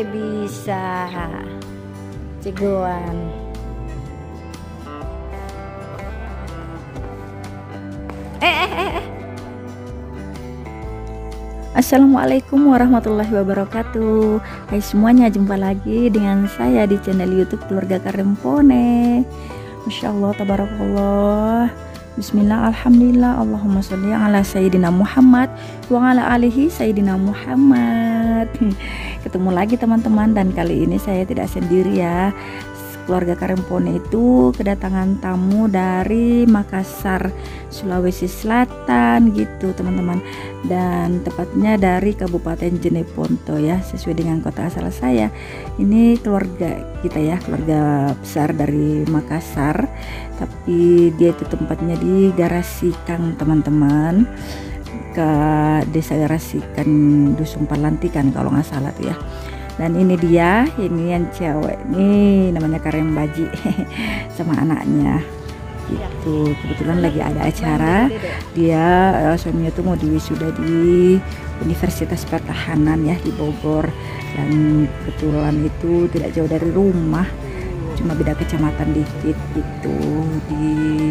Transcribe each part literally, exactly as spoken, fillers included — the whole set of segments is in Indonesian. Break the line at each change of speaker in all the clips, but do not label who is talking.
bisa cegoan. Eh, eh, eh, eh. Assalamualaikum warahmatullahi wabarakatuh. Hai semuanya, jumpa lagi dengan saya di channel YouTube Keluarga Karempone. Masya Allah, tabarakallah. Bismillah, alhamdulillah, Allahumma sholli ala sayyidina Muhammad wa ala alihi sayyidina Muhammad. Ketemu lagi teman-teman, dan kali ini saya tidak sendiri ya. Keluarga Karempone itu kedatangan tamu dari Makassar, Sulawesi Selatan gitu teman-teman, dan tepatnya dari Kabupaten Jeneponto ya, sesuai dengan kota asal saya. Ini keluarga kita ya, keluarga besar dari Makassar, tapi dia itu tempatnya di Garasikan teman-teman, ke desa Garasikan, Dusun Palantikan kalau nggak salah tuh ya. Dan ini dia, ini yang cewek nih, namanya Karembaji sama anaknya gitu. Kebetulan lagi ada acara, dia uh, suaminya tuh mau diwisuda di Universitas Pertahanan ya di Bogor, dan kebetulan itu tidak jauh dari rumah, cuma beda kecamatan dikit gitu. Di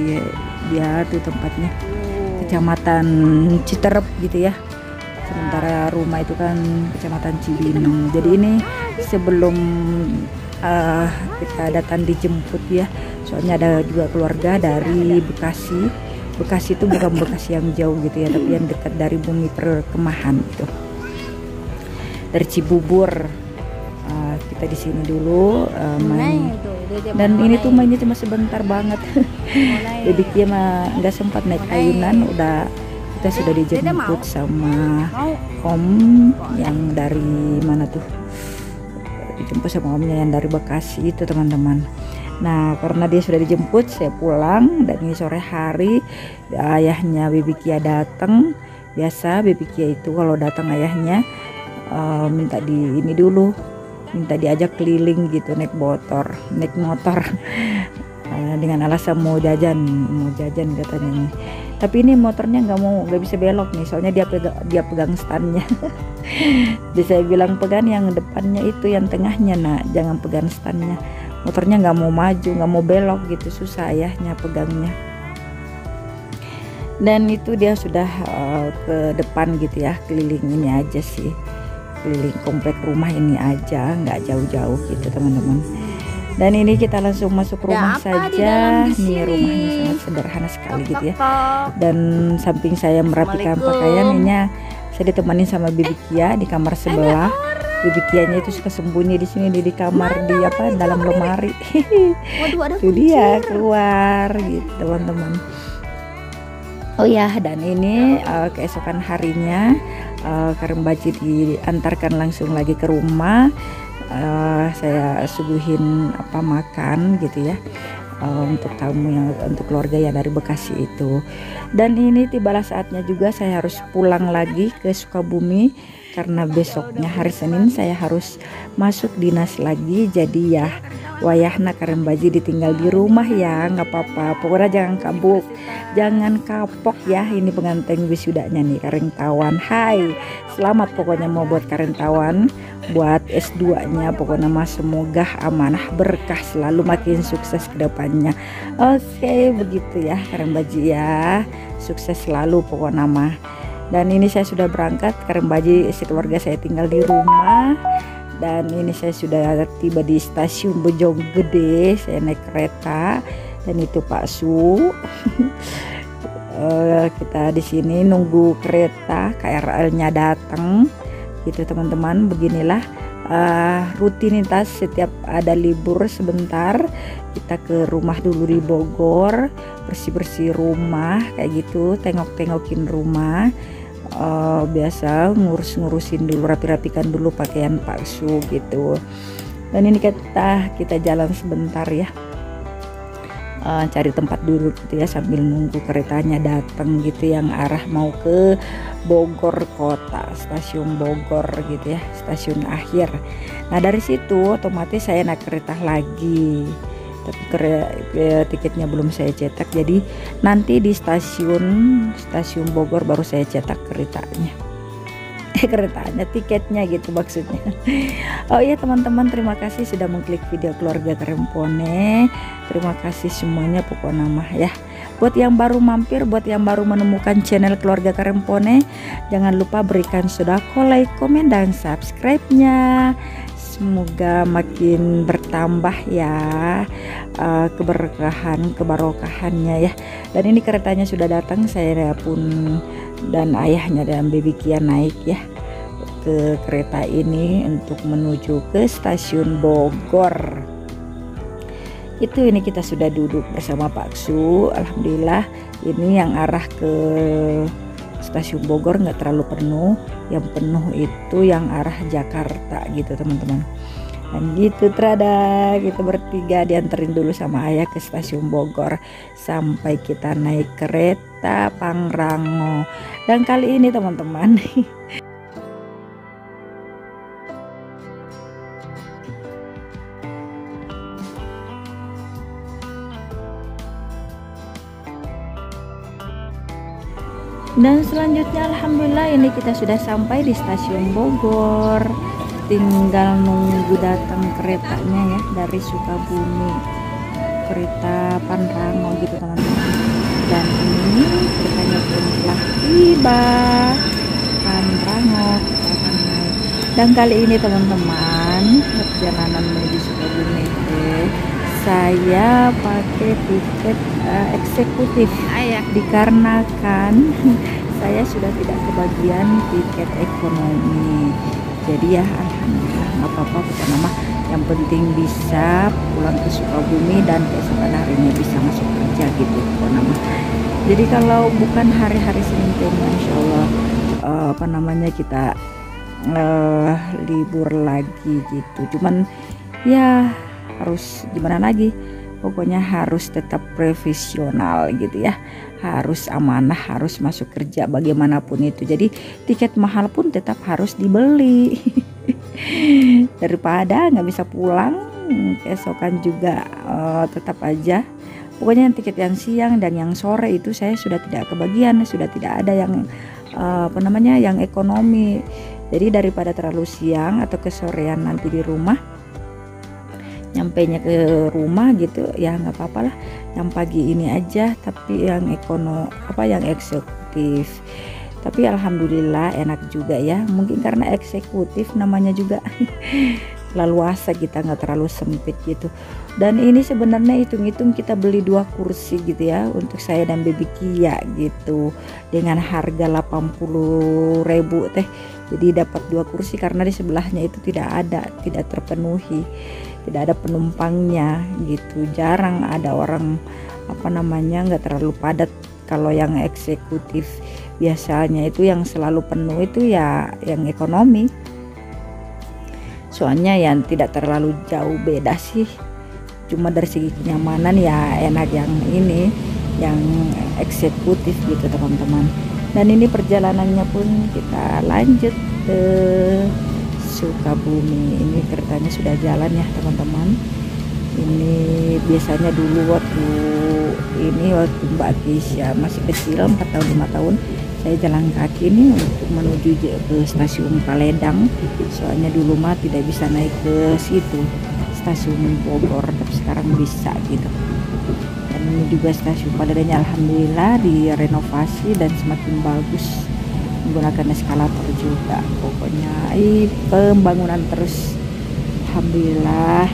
dia tuh tempatnya kecamatan Citerep gitu ya, sementara rumah itu kan kecamatan Cibinong. Jadi ini sebelum uh, kita datang dijemput ya, soalnya ada juga keluarga dari Bekasi. Bekasi itu bukan Bekasi yang jauh gitu ya, tapi yang dekat dari Bumi Perkemahan gitu, dari Cibubur. Uh, kita di sini dulu uh, main, dan ini tuh mainnya cuma sebentar banget. Jadi dia mah nggak sempat naik ayunan, udah kita sudah dijemput sama om yang dari mana tuh, dijemput sama omnya yang dari Bekasi itu teman-teman. Nah karena dia sudah dijemput, saya pulang, dan ini sore hari ayahnya Baby Kia datang. Biasa Baby Kia itu kalau datang ayahnya uh, minta di ini dulu, minta diajak keliling gitu, naik motor naik motor uh, dengan alasan mau jajan mau jajan katanya nih. Tapi ini motornya nggak mau, nggak bisa belok nih, soalnya dia pegang dia pegang standnya. Jadi saya bilang pegang yang depannya itu, yang tengahnya nak, jangan pegang standnya. Motornya nggak mau maju, nggak mau belok gitu, susah ayahnya pegangnya. Dan itu dia sudah uh, ke depan gitu ya, keliling ini aja sih, keliling komplek rumah ini aja, nggak jauh-jauh gitu teman-teman. Dan ini kita langsung masuk rumah saja. Nih rumahnya sangat sederhana sekali gitu ya. Dan samping saya merapikan pakaian, ini saya ditemani sama Baby Kia di kamar sebelah. Baby Kianya itu suka sembunyi di sini, di, di kamar di apa dalam lemari. Itu dia keluar gitu teman-teman. Oh ya, dan ini uh, keesokan harinya uh, Karembaji diantarkan langsung lagi ke rumah. Uh, saya suguhin apa makan gitu ya, uh, untuk tamu yang untuk keluarga yang dari Bekasi itu. Dan ini tibalah saatnya juga saya harus pulang lagi ke Sukabumi, karena besoknya hari Senin saya harus masuk dinas lagi. Jadi ya wayahna Karembaji ditinggal di rumah ya, nggak apa-apa, pokoknya jangan kabuk, jangan kapok ya. Ini pengantin wisudanya nih Karentawan. Hai, selamat pokoknya mau buat Karentawan, buat S dua nya pokoknya mas, semoga amanah berkah selalu, makin sukses ke depannya. Oke begitu ya Karembaji ya, sukses selalu pokoknya mah. Dan ini saya sudah berangkat, Karembaji sekeluarga saya tinggal di rumah. Dan ini saya sudah tiba di stasiun Bojonggede, saya naik kereta. Dan itu Pak Su. uh, kita di sini nunggu kereta K R L-nya datang gitu teman-teman. Beginilah uh, rutinitas setiap ada libur sebentar, kita ke rumah dulu di Bogor, bersih-bersih rumah kayak gitu, tengok-tengokin rumah. Uh, biasa ngurus-ngurusin dulu, rapi-rapikan dulu pakaian palsu gitu. Dan ini kita kita jalan sebentar ya, uh, cari tempat duduk gitu ya, sambil nunggu keretanya datang gitu, yang arah mau ke Bogor kota, stasiun Bogor gitu ya, stasiun akhir. Nah dari situ otomatis saya naik kereta lagi, tapi kere, tiketnya belum saya cetak, jadi nanti di stasiun stasiun Bogor baru saya cetak keretanya. eh keretanya, tiketnya gitu maksudnya. Oh iya teman-teman, terima kasih sudah mengklik video Keluarga Karempone. Terima kasih semuanya pokoknya mah ya. Buat yang baru mampir, buat yang baru menemukan channel Keluarga Karempone, jangan lupa berikan sodako, like, komen, dan subscribe-nya. Semoga makin bertambah ya uh, keberkahan, kebarokahannya ya. Dan ini keretanya sudah datang, saya pun dan ayahnya dan baby Kia naik ya ke kereta ini untuk menuju ke stasiun Bogor. Itu ini kita sudah duduk bersama Pak Su. Alhamdulillah ini yang arah ke stasiun Bogor nggak terlalu penuh, yang penuh itu yang arah Jakarta gitu teman-teman. Dan gitu terada kita bertiga dianterin dulu sama ayah ke stasiun Bogor sampai kita naik kereta Pangrango. Dan kali ini teman-teman dan selanjutnya alhamdulillah ini kita sudah sampai di stasiun Bogor, tinggal nunggu datang keretanya ya dari Sukabumi, kereta Pangrango gitu teman-teman. Dan ini keretanya pun telah tiba, Pangrango kita akan naik. Dan kali ini teman-teman perjalanan menuju Sukabumi eh, saya pakai tiket uh, eksekutif ayah dikarenakan saya sudah tidak kebagian tiket ekonomi. Jadi ya alhamdulillah nggak apa-apa, bukan nama yang penting bisa pulang ke Sukabumi dan keesokan harinya bisa masuk kerja gitu bukan nama. Jadi kalau bukan hari-hari Senin Kemis insya Allah uh, apa namanya kita uh, libur lagi gitu. Cuman ya harus gimana lagi, pokoknya harus tetap profesional gitu ya, harus amanah, harus masuk kerja bagaimanapun itu. Jadi tiket mahal pun tetap harus dibeli daripada nggak bisa pulang keesokan juga. Uh, tetap aja pokoknya yang tiket yang siang dan yang sore itu saya sudah tidak kebagian, sudah tidak ada yang uh, apa namanya yang ekonomi. Jadi daripada terlalu siang atau kesorean nanti di rumah, nyampainya ke rumah gitu ya nggak apa-apa lah, yang pagi ini aja tapi yang ekono apa yang eksekutif. Tapi alhamdulillah enak juga ya, mungkin karena eksekutif namanya juga leluasa, kita nggak terlalu sempit gitu. Dan ini sebenarnya hitung-hitung kita beli dua kursi gitu ya untuk saya dan baby Kia gitu dengan harga delapan puluh ribu teh. Jadi dapat dua kursi karena di sebelahnya itu tidak ada, tidak terpenuhi, tidak ada penumpangnya gitu, jarang ada orang apa namanya, nggak terlalu padat. Kalau yang eksekutif biasanya itu yang selalu penuh itu ya yang ekonomi, soalnya yang tidak terlalu jauh beda sih, cuma dari segi kenyamanan ya enak yang ini yang eksekutif gitu teman-teman. Dan ini perjalanannya pun kita lanjut ke Sukabumi. Ini keretanya sudah jalan ya teman-teman. Ini biasanya dulu waktu ini waktu Mbak Kisya masih kecil empat tahun lima tahun saya jalan kaki nih untuk menuju ke stasiun Paledang. Soalnya dulu mah tidak bisa naik ke situ stasiun Bogor, tapi sekarang bisa gitu. Dan ini juga stasiun Paledangnya alhamdulillah direnovasi dan semakin bagus, menggunakan eskalator juga. Pokoknya eh, pembangunan terus alhamdulillah.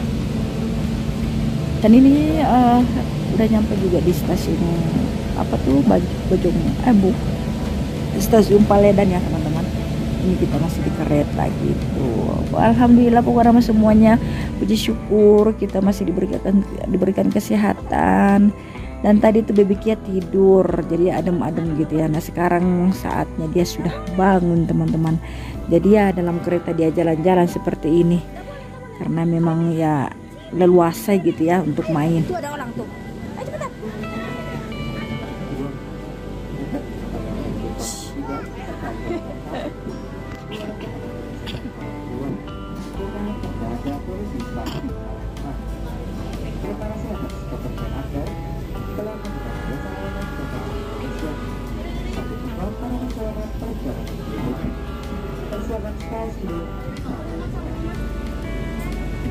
Dan ini uh, udah nyampe juga di stasiun apa tuh Bojong eh bu stasiun Paledang ya teman-teman. Ini kita masih di kereta gitu. Alhamdulillah pokoknya semuanya puji syukur kita masih diberikan diberikan kesehatan. Dan tadi tuh baby Kia tidur jadi adem-adem gitu ya. Nah sekarang saatnya dia sudah bangun teman-teman. Jadi ya dalam kereta dia jalan-jalan seperti ini karena memang ya leluasa gitu ya untuk main. Tuh ada orang tuh. Ayo cepetan.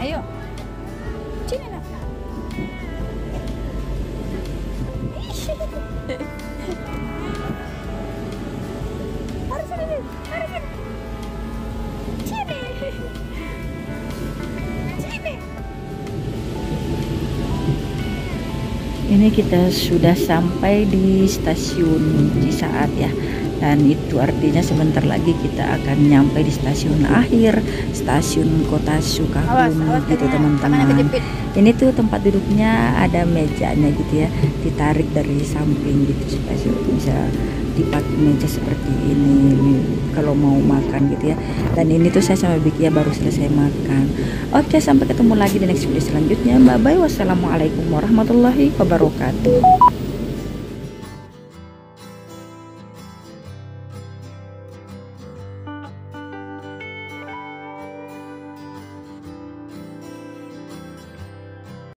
Ayo. Sini nak. Mari sini, mari sini. Sini. Sini. Ini kita sudah sampai di stasiun Cisaat ya, dan itu artinya sebentar lagi kita akan nyampe di stasiun akhir, stasiun Kota Sukabumi gitu teman-teman. Ini tuh tempat duduknya ada mejanya gitu ya, ditarik dari samping gitu supaya bisa dipakai meja seperti ini nih, kalau mau makan gitu ya. Dan ini tuh saya sama Biki ya baru selesai makan. Oke, sampai ketemu lagi di next video selanjutnya. Bye bye, wassalamualaikum warahmatullahi wabarakatuh.